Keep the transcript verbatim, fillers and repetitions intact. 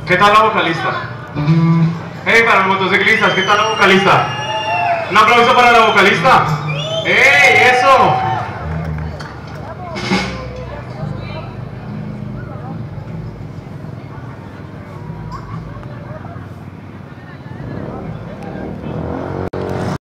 ¿Qué tal la vocalista? Hey, para los motociclistas, ¿qué tal la vocalista? Un aplauso para la vocalista. ¡Hey, eso!